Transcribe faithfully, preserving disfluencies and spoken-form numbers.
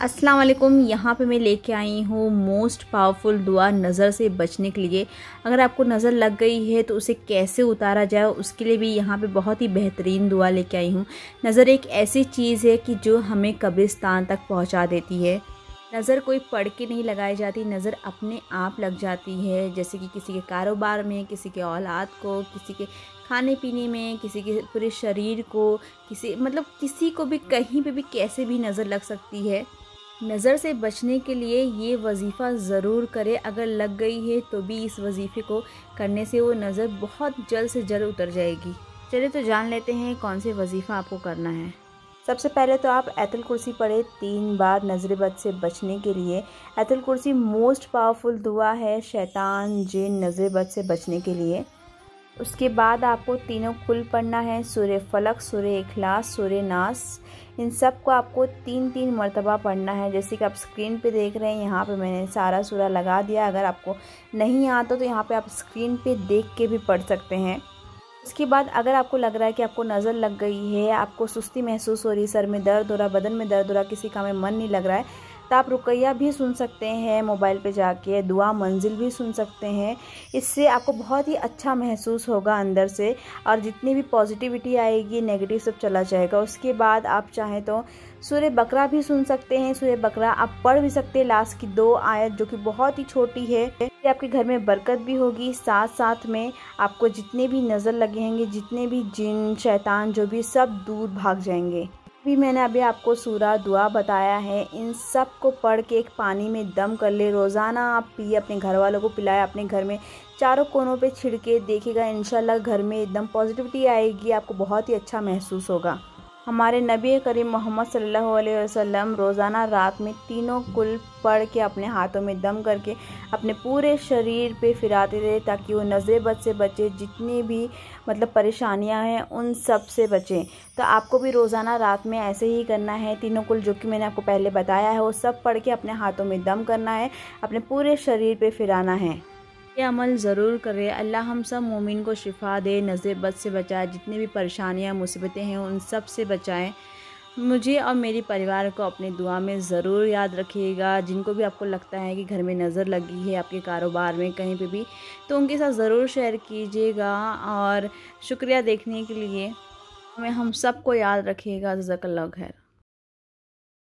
अस्सलाम वालेकुम। यहाँ पे मैं लेके आई हूँ मोस्ट पावरफुल दुआ नज़र से बचने के लिए। अगर आपको नज़र लग गई है तो उसे कैसे उतारा जाए उसके लिए भी यहाँ पे बहुत ही बेहतरीन दुआ लेके आई हूँ। नज़र एक ऐसी चीज़ है कि जो हमें कब्रिस्तान तक पहुँचा देती है। नज़र कोई पढ़ के नहीं लगाई जाती, नज़र अपने आप लग जाती है। जैसे कि किसी के कारोबार में, किसी के औलाद को, किसी के खाने पीने में, किसी के पूरे शरीर को, किसी मतलब किसी को भी कहीं पे भी कैसे भी नज़र लग सकती है। नज़र से बचने के लिए ये वजीफ़ा ज़रूर करें। अगर लग गई है तो भी इस वजीफ़े को करने से वो नज़र बहुत जल्द से जल्द उतर जाएगी। चलिए तो जान लेते हैं कौन से वजीफ़ा आपको करना है। सबसे पहले तो आप आयतुल कुर्सी पढ़े तीन बार नज़र बद से बचने के लिए। आयतुल कुर्सी मोस्ट पावरफुल दुआ है शैतान जिन नज़र बद से बचने के लिए। उसके बाद आपको तीनों कुल पढ़ना है, सूरह फलक, सूरह इखलास, सूरह नास। इन सब को आपको तीन तीन मरतबा पढ़ना है। जैसे कि आप स्क्रीन पे देख रहे हैं, यहाँ पे मैंने सारा सूरा लगा दिया। अगर आपको नहीं आता तो यहाँ पे आप स्क्रीन पे देख के भी पढ़ सकते हैं। उसके बाद अगर आपको लग रहा है कि आपको नज़र लग गई है, आपको सुस्ती महसूस हो रही, सर में दर्द हो रहा, बदन में दर्द हो रहा, किसी काम में मन नहीं लग रहा है, तो आप रुकैया भी सुन सकते हैं मोबाइल पे जाके, दुआ मंजिल भी सुन सकते हैं। इससे आपको बहुत ही अच्छा महसूस होगा अंदर से, और जितनी भी पॉजिटिविटी आएगी, नेगेटिव सब चला जाएगा। उसके बाद आप चाहें तो सूरह बकरा भी सुन सकते हैं। सूरह बकरा आप पढ़ भी सकते हैं, लास्ट की दो आयत जो कि बहुत ही छोटी है। आपके घर में बरकत भी होगी, साथ साथ में आपको जितने भी नज़र लगे होंगे, जितने भी जिन शैतान जो भी सब दूर भाग जाएंगे। भी मैंने अभी आपको सूरा दुआ बताया है, इन सब को पढ़ के एक पानी में दम कर ले, रोज़ाना आप पिए, अपने घर वालों को पिलाए, अपने घर में चारों कोनों पे छिड़के देखिएगा, इंशाल्लाह घर में एकदम पॉजिटिविटी आएगी, आपको बहुत ही अच्छा महसूस होगा। हमारे नबी करीम मोहम्मद सल्लल्लाहु अलैहि वसल्लम रोज़ाना रात में तीनों कुल पढ़ के अपने हाथों में दम करके अपने पूरे शरीर पे फिराते थे, ताकि वो नज़र बद से बचे, जितनी भी मतलब परेशानियां हैं उन सब से बचें। तो आपको भी रोज़ाना रात में ऐसे ही करना है। तीनों कुल जो कि मैंने आपको पहले बताया है वो सब पढ़ के अपने हाथों में दम करना है, अपने पूरे शरीर पे फिराना है। ये अमल ज़रूर करें। अल्लाह हम सब मोमिन को शिफा दे, नज़र बद से बचाए, जितनी भी परेशानियां मुसीबतें हैं उन सब से बचाएं। मुझे और मेरे परिवार को अपनी दुआ में ज़रूर याद रखिएगा। जिनको भी आपको लगता है कि घर में नज़र लगी है, आपके कारोबार में कहीं पे भी, तो उनके साथ ज़रूर शेयर कीजिएगा। और शुक्रिया देखने के लिए। हमें हम सबको याद रखिएगा। जज़ाकल्लाह खैर।